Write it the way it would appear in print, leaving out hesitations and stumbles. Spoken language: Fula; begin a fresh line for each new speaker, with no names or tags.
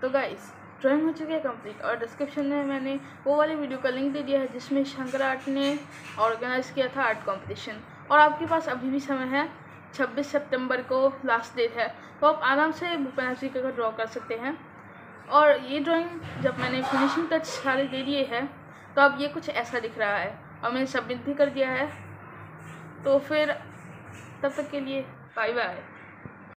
तो guys drawing हो चुकी है कंप्लीट और डिस्क्रिप्शन में मैंने वो वाली वीडियो का लिंक दे दिया है जिसमें शंकर आर्ट ने ऑर्गेनाइज़ किया था आर्ट कंपटीशन। और आपके पास अभी भी समय है, 26 सितंबर को लास्ट डेट है, तो आप आराम से भूपेन हाजरिका का ड्रॉ कर सकते हैं। और ये ड्राइंग जब मैंने फिनिशिंग टच सारे दे दिए हैं तो अब ये कुछ ऐसा दिख रहा है और मैंने सबमिट भी कर दिया है। तो फिर तब तक के लिए बाय बाय।